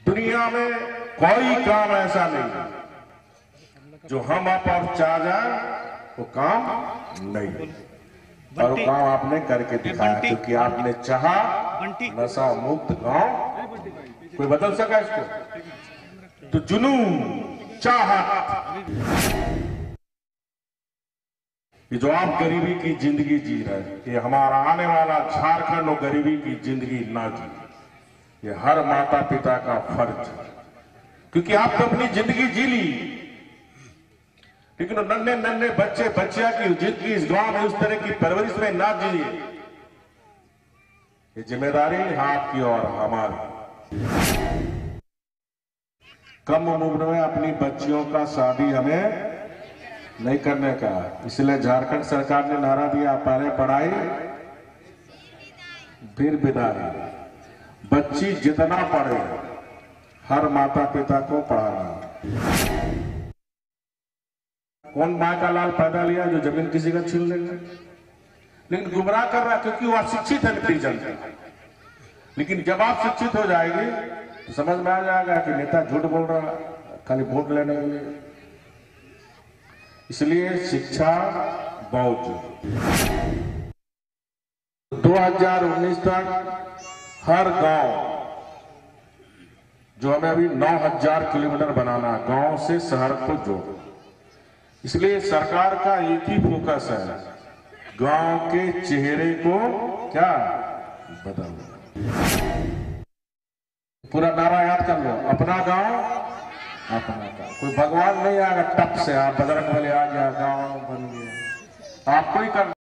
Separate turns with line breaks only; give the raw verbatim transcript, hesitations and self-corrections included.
दुनिया में कोई काम ऐसा नहीं जो हम आप और चाह जाए वो काम नहीं, और वो काम आपने करके दिखाया, क्योंकि आपने चाहा नशा मुक्त गांव। कोई बदल सका इसको? तो जुनून, चाहत, ये जो आप गरीबी की जिंदगी जी रहे हैं, ये हमारा आने वाला झारखंड और गरीबी की जिंदगी ना जी। ये हर माता पिता का फर्ज है, क्योंकि आपने अपनी जिंदगी जी ली, लेकिन नन्हे नन्हे बच्चे बच्चिया की जिंदगी इस गांव में उस तरह की परवरिश में ना जिए। ये जिम्मेदारी है आपकी और हमारी। कम उम्र में अपनी बच्चियों का शादी हमें नहीं करने का, इसलिए झारखंड सरकार ने नारा दिया, पहले पढ़ाई फिर विदाई। बच्ची जितना पढ़े, हर माता पिता को पढ़ाना। कौन माँ का लाल पैदा लिया जो जमीन किसी का छीन लेगा? लेकिन गुमराह कर रहा है, क्योंकि वो अशिक्षित है नतीजन का। लेकिन जब आप शिक्षित हो जाएंगे तो समझ में आ जाएगा कि नेता झूठ बोल रहा है खाली वोट लेने के लिए। इसलिए शिक्षा बहुत। दो हजार उन्नीस तक हर गांव, जो हमें अभी नौ हजार किलोमीटर बनाना, गांव से शहर को जोड़ो। इसलिए सरकार का एक ही फोकस है, गांव के चेहरे को क्या बदलना। पूरा नारा याद कर लो, अपना गांव अपना गांव। कोई भगवान नहीं आएगा टप से, आप बजरंग बली आ गया गांव बन गया, आपको ही करना।